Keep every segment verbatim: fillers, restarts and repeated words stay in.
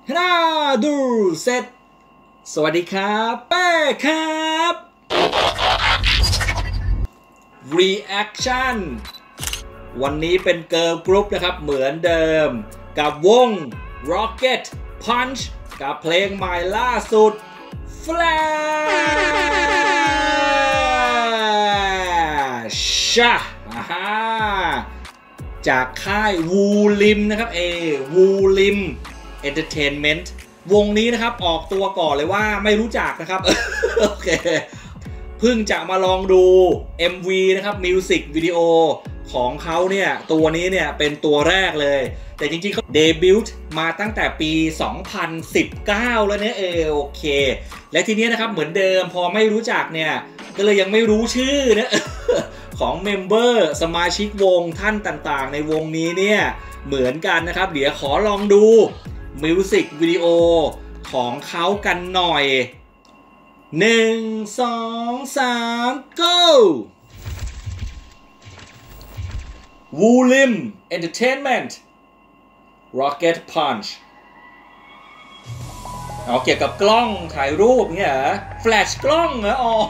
น่าดูเสร็จสวัสดีครับเป้ครับ Reaction วันนี้เป็นเกิร์ลกรุ๊ปนะครับเหมือนเดิมกับวง Rocket Punch กับเพลงใหม่ล่าสุด Flash จากค่ายวูลิมนะครับเอวูลิมเอนเตอร์เทนเมนต์วงนี้นะครับออกตัวก่อนเลยว่าไม่รู้จักนะครับโอเคเพิ่งจะมาลองดู เอ็ม วี นะครับมิวสิกวิดีโอของเขาเนี่ยตัวนี้เนี่ยเป็นตัวแรกเลยแต่จริงๆเขาเดบิวต์มาตั้งแต่ปีสองพันสิบเก้าแล้วเนี่ยเออโอเคและทีนี้นะครับเหมือนเดิมพอไม่รู้จักเนี่ยก็เลยยังไม่รู้ชื่อนะของเมมเบอร์สมาชิกวงท่านต่างๆในวงนี้เนี่ยเหมือนกันนะครับเดี๋ยวขอลองดูมิวสิกวิดีโอของเขากันหน่อยหนึ่ง สอง สาม go Wulim Entertainment Rocket Punch เอาเกี่ยวกับกล้องถ่ายรูปเนี่ยเหรอแฟลชกล้องเหรออ๋อ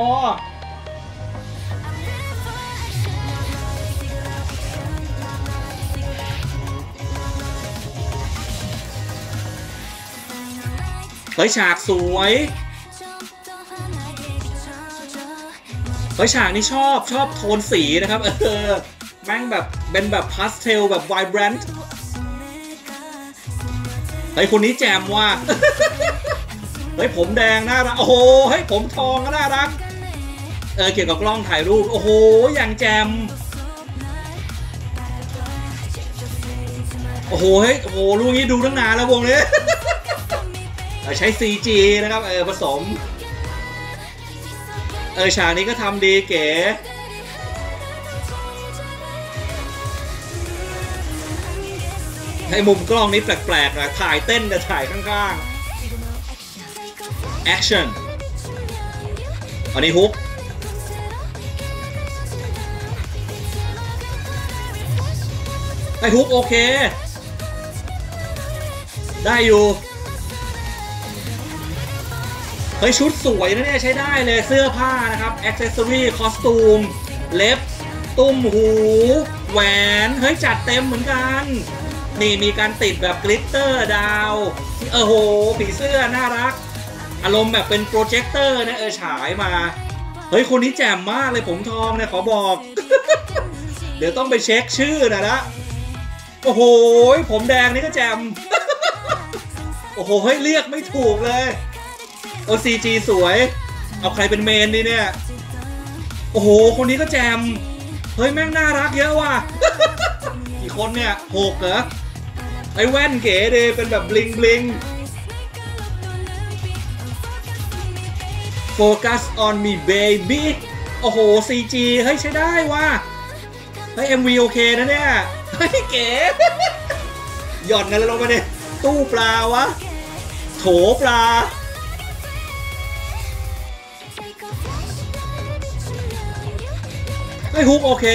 เฮ้ยฉากสวยเฮ้ยฉากนี้ชอบชอบโทนสีนะครับเออแม่งแบบเป็นแบบพาสเทลแบบไวบรันต์เฮ้ยคนนี้แจมว่ะเฮ้ยผมแดงน่ารักโอ้โหเฮ้ยผมทองก็น่ารักเออเกี่ยวกับกล้องถ่ายรูปโอ้โหอย่างแจมโอ้โหเฮ้ยโอ้โหลูกนี้ดูตั้งนานแล้ววงนี้ใช้ ซี จี นะครับเออผสมเออฉากนี้ก็ทำดีเก๋ให้มุมกล้องนี้แปลกๆนะถ่ายเต้นแต่ถ่ายข้างๆ action อันนี้ฮุกไอ้ฮุกโอเคได้อยู่เฮ้ยชุดสวยนะเนี่ยใช้ได้เลยเสื้อผ้านะครับแอ็กเซสซอรี่คอสตูมเล็บตุ้มหูแหวนเฮ้ยจัดเต็มเหมือนกันนี่มีการติดแบบกลิตเตอร์ดาวเออโหผีเสื้อน่ารักอารมณ์แบบเป็นโปรเจคเตอร์นะเออฉายมาเฮ้ยคนนี้แจ่มมากเลยผมทองเนี่ยขอบอก เดี๋ยวต้องไปเช็คชื่อนะนะโอ้โหผมแดงนี่ก็แจ่ม โอ้โหเฮ้ยเรียกไม่ถูกเลยโอ ซี จี สวยเอาใครเป็นเมนดีเนี่ยโอ้โหคนนี้ก็แจมเฮ้ยแม่งน่ารักเยอะว่ะ กี่คนเนี่ยหกเหรอไอ้แว่นเก๋ดีเป็นแบบบลิงบลิง Focus on me baby โอ้โห ซี จี เฮ้ยใช้ได้ว่ะเฮ้ย เอ็ม วี โอเคนะเนี่ยเฮ้ยเก๋หย่อนกันแล้วลงมาเนี่ยตู้ปลาวะโถปลาไอ้ฮุกโอเค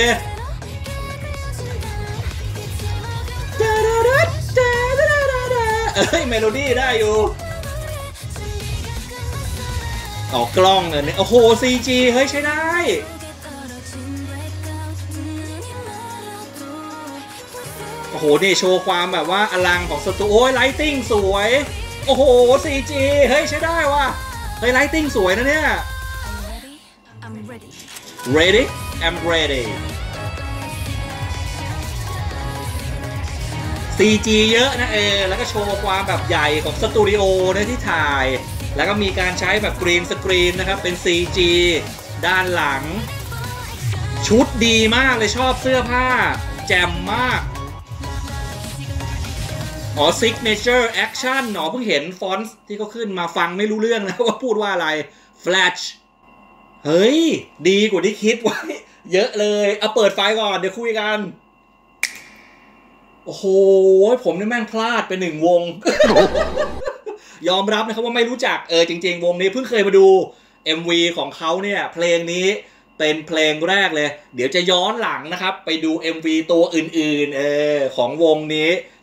เอ้ยเมโลดี้ได้อยู่ออกกล้องเลยเนี่ยโอ้โห ซี จี เฮ้ยใช้ได้โอ้โหนี่โชว์ความแบบว่าอลังของสตูโอ้ยไลท์ติ้งสวยโอ้โห ซี จี เฮ้ยใช้ได้ว่ะเฮ้ยไลท์ติ้งสวยนะเนี่ย ready I'm ready ซี จี เยอะนะเออแล้วก็โชว์ความแบบใหญ่ของสตูดิโอนะที่ถ่ายแล้วก็มีการใช้แบบกรีนสกรีนนะครับเป็น ซี จี ด้านหลังชุดดีมากเลยชอบเสื้อผ้าแจ่มมากอ๋อ signature action หนอเพิ่งเห็นฟอนต์ที่เขาขึ้นมาฟังไม่รู้เรื่องนะว่าพูดว่าอะไร flash เฮ้ยดีกว่าที่คิดไว้เยอะเลยเอาเปิดไฟก่อนเดี๋ยวคุยกันโอ้โหผมนี่แม่งพลาดไปหนึ่งวง ยอมรับนะครับว่าไม่รู้จักเออจริงๆวงนี้เพิ่งเคยมาดู เอ็ม วี ของเขาเนี่ยเพลงนี้เป็นเพลงแรกเลยเดี๋ยวจะย้อนหลังนะครับไปดู เอ็ม วี ตัวอื่นๆเออของวงนี้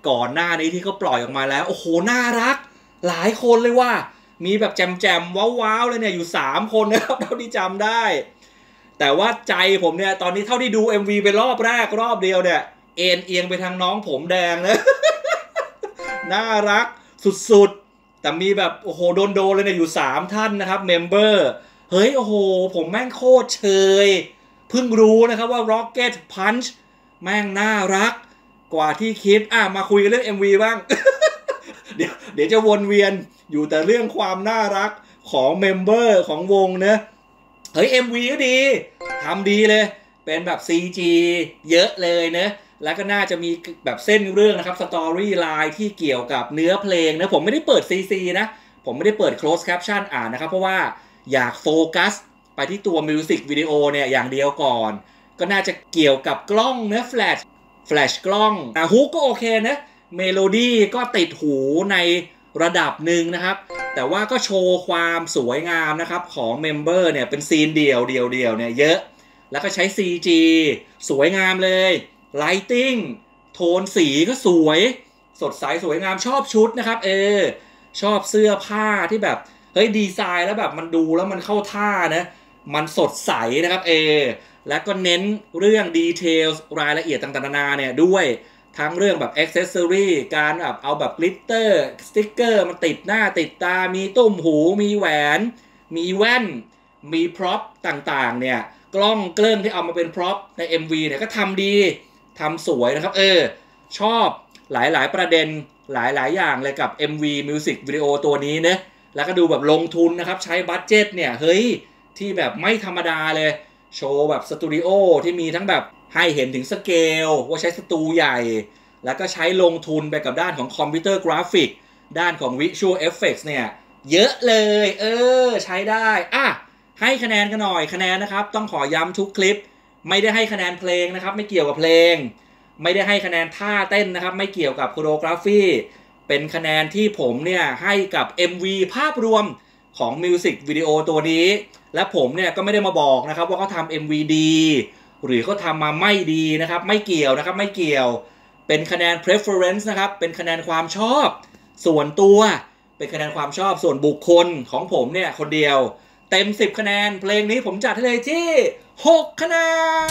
ก่อนหน้านี้ที่เขาปล่อยออกมาแล้วโอ้โหน่ารักหลายคนเลยว่ามีแบบแจมๆว้าวๆเลยเนี่ยอยู่สามคนนะครับเท่าที่จำได้แต่ว่าใจผมเนี่ยตอนนี้เท่าที่ดู เอ็ม วี ไปรอบแรกรอบเดียวเนี่ยเอ็นเอียงไปทางน้องผมแดงนะน่ารักสุดๆแต่มีแบบโอ้โหโดนๆเลยเนี่ยอยู่สามท่านนะครับเมมเบอร์เฮ้ยโอ้โหผมแม่งโคตรเชยเพิ่งรู้นะครับว่า Rocket Punch แม่งน่ารักกว่าที่คิดอ่ะมาคุยกันเรื่อง เอ็ม วี บ้าง เดี๋ยวเดี๋ยวจะวนเวียนอยู่แต่เรื่องความน่ารักของเมมเบอร์ของวงนะเฮ้ย เอ็ม วี ก็ดีทำดีเลยเป็นแบบ ซี จี เยอะเลยนะแล้วก็น่าจะมีแบบเส้นเรื่องนะครับสตอรี่ไลน์ที่เกี่ยวกับเนื้อเพลงนะผมไม่ได้เปิด ซี ซี นะผมไม่ได้เปิด close caption อ่านนะครับเพราะว่าอยากโฟกัสไปที่ตัวมิวสิกวิดีโอเนี่ยอย่างเดียวก่อนก็น่าจะเกี่ยวกับกล้องเนื้อแฟลชแฟลชกล้องอ่ะฮุกก็โอเคนะเมโลดี้ก็ติดหูในระดับหนึ่งนะครับแต่ว่าก็โชว์ความสวยงามนะครับของเมมเบอร์เนี่ยเป็นซีนเดี่ยวเดี่ยวเดี่ยวเนี่ยเยอะแล้วก็ใช้ ซี จี สวยงามเลยไลติ้งโทนสีก็สวยสดใสสวยงามชอบชุดนะครับเออชอบเสื้อผ้าที่แบบเฮ้ยดีไซน์แล้วแบบมันดูแล้วมันเข้าท่านะมันสดใสนะครับเออแล้วก็เน้นเรื่องดีเทลรายละเอียดต่างๆนานาเนี่ยด้วยทั้งเรื่องแบบอ็อกเซสซอรี่การแบบเอาแบบกลิตเตอร์สติ๊กเกอร์มันติดหน้าติดตามีตุ้มหูมีแหวนมีแว่นมีพร็อพต่างๆเนี่ยกล้องเกลื่อนที่เอามาเป็นพร็อพใน เอ็ม วี เนี่ยก็ทำดีทำสวยนะครับเออชอบหลายๆประเด็นหลายๆอย่างเลยกับ เอ็ม วี Music Video ตัวนี้นะแล้วก็ดูแบบลงทุนนะครับใช้บัดเจ็ตเนี่ยเฮ้ยที่แบบไม่ธรรมดาเลยโชว์แบบสตูดิโอที่มีทั้งแบบให้เห็นถึงสเกลว่าใช้สตูใหญ่แล้วก็ใช้ลงทุนไปกับด้านของคอมพิวเตอร์กราฟิกด้านของ Visual Effects เนี่ยเยอะเลยเออใช้ได้อ่ะให้คะแนนกันหน่อยคะแนนนะครับต้องขอย้ำทุกคลิปไม่ได้ให้คะแนนเพลงนะครับไม่เกี่ยวกับเพลงไม่ได้ให้คะแนนท่าเต้นนะครับไม่เกี่ยวกับโคโรกราฟีเป็นคะแนนที่ผมเนี่ยให้กับ เอ็ม วี ภาพรวมของมิวสิกวิดีโอตัวนี้และผมเนี่ยก็ไม่ได้มาบอกนะครับว่าเขาทำ เอ็ม วี ดีหรือเขาทำมาไม่ดีนะครับไม่เกี่ยวนะครับไม่เกี่ยวเป็นคะแนน preference นะครับเป็นคะแนนความชอบส่วนตัวเป็นคะแนนความชอบส่วนบุคคลของผมเนี่ยคนเดียวเต็มสิบคะแนนเพลงนี้ผมจัดให้เลยที่หกคะแน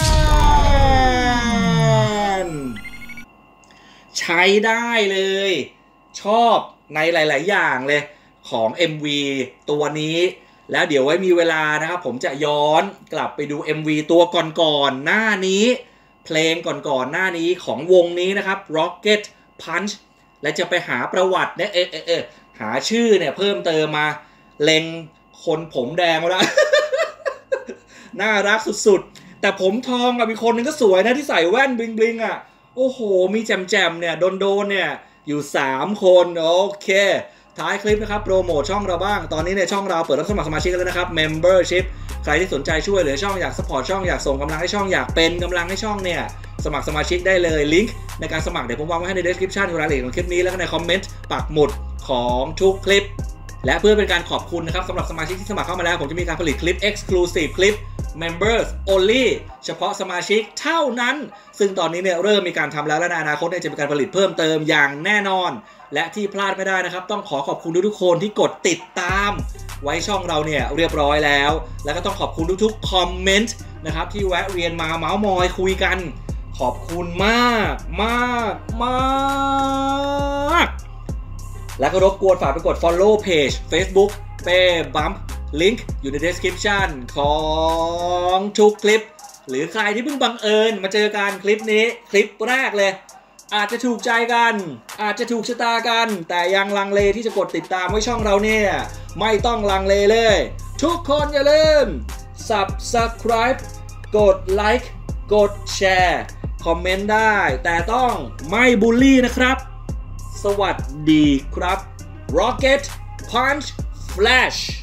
นใช้ได้เลยชอบในหลายๆอย่างเลยของ เอ็ม วี ตัวนี้แล้วเดี๋ยวไว้มีเวลานะครับผมจะย้อนกลับไปดู เอ็ม วี ตัวก่อนๆหน้านี้เพลงก่อนๆหน้านี้ของวงนี้นะครับ Rocket Punch และจะไปหาประวัติเนี่ยเออเออเออหาชื่อเนี่ยเพิ่มเติมมาเล็งคนผมแดงมาแล้ว น่ารักสุดๆแต่ผมทองกับอีกคนนึงก็สวยนะที่ใส่แว่นบลิงๆอ่ะโอ้โหมีแจมๆเนี่ยโดนๆเนี่ยอยู่สามคนโอเคท้ายคลิปนะครับโปรโมทช่องเราบ้างตอนนี้เนี่ยช่องเราเปิดรับสมัครสมาชิกแล้วนะครับ Membership ใครที่สนใจช่วยเหลือช่องอยากสปอร์ตช่องอยากส่งกำลังให้ช่องอยากเป็นกำลังให้ช่องเนี่ยสมัครสมาชิกได้เลยลิงก์ในการสมัครเดี๋ยวผมวางไว้ให้ใน description รายละเอียดของคลิปนี้แล้วก็ในคอมเมนต์ปักหมุดของทุกคลิปและเพื่อเป็นการขอบคุณนะครับสำหรับสมาชิกที่สมัครเข้ามาแล้วผมจะมีการผลิตคลิป Exclusive คลิป Members Only เฉพาะสมาชิกเท่านั้นซึ่งตอนนี้เนี่ยเริ่มมีการทำแล้วและในอนาคตเนี่ยจะมีการผลิตเพิ่มเติมอย่างแน่นอนและที่พลาดไม่ได้นะครับต้องขอขอบคุณทุกๆคนที่กดติดตามไว้ช่องเราเนี่ยเรียบร้อยแล้วแล้วก็ต้องขอบคุณทุกๆคอมเมนต์นะครับที่แวะเวียนมาเมาส์มอยคุยกันขอบคุณมากมากมากแล้วก็รบกวนฝากไปกด follow page Facebook เป้บัมป์ลิงก์อยู่ใน description ของทุกคลิปหรือใครที่เพิ่งบังเอิญมาเจอกันคลิปนี้คลิปแรกเลยอาจจะถูกใจกันอาจจะถูกชะตากันแต่ยังลังเลที่จะกดติดตามไว้ช่องเราเนี่ยไม่ต้องลังเลเลยทุกคนอย่าลืม Subscribe กดไลค์กดแชร์คอมเมนต์ได้แต่ต้องไม่บูลลี่นะครับสวัสดีครับ Rocket Punch Flash